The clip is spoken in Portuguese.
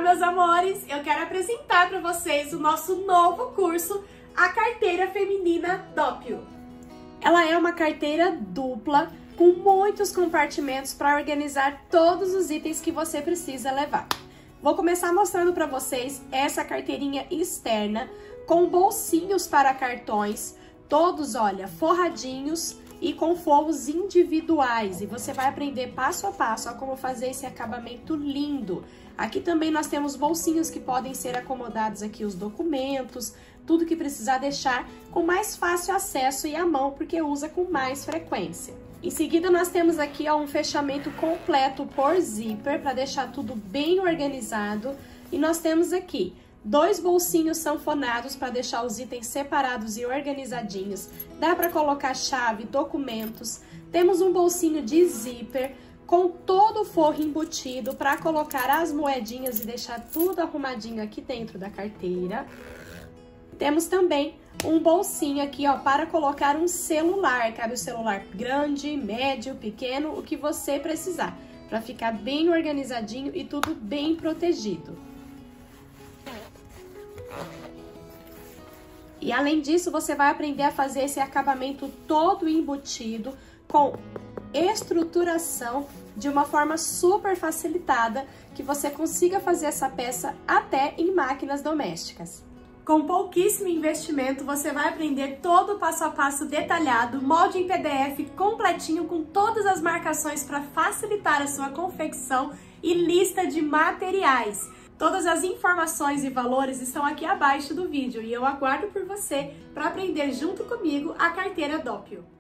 meus amores! Eu quero apresentar para vocês o nosso novo curso, a Carteira Feminina Doppio. Ela é uma carteira dupla com muitos compartimentos para organizar todos os itens que você precisa levar. Vou começar mostrando para vocês essa carteirinha externa com bolsinhos para cartões, todos, olha, forradinhos e com forros individuais. E você vai aprender passo a passo a como fazer esse acabamento lindo. Aqui também nós temos bolsinhos que podem ser acomodados aqui os documentos, tudo que precisar deixar com mais fácil acesso e à mão, porque usa com mais frequência. Em seguida, nós temos aqui ó, um fechamento completo por zíper, para deixar tudo bem organizado. E nós temos aqui 2 bolsinhos sanfonados para deixar os itens separados e organizadinhos. Dá para colocar chave, documentos. Temos um bolsinho de zíper com todo o forro embutido para colocar as moedinhas e deixar tudo arrumadinho aqui dentro da carteira. Temos também um bolsinho aqui, ó, para colocar um celular. Cabe o celular grande, médio, pequeno, o que você precisar, para ficar bem organizadinho e tudo bem protegido. E além disso, você vai aprender a fazer esse acabamento todo embutido com estruturação de uma forma super facilitada, que você consiga fazer essa peça até em máquinas domésticas. Com pouquíssimo investimento, você vai aprender todo o passo a passo detalhado, molde em PDF completinho com todas as marcações para facilitar a sua confecção e lista de materiais. Todas as informações e valores estão aqui abaixo do vídeo e eu aguardo por você para aprender junto comigo a carteira Doppio.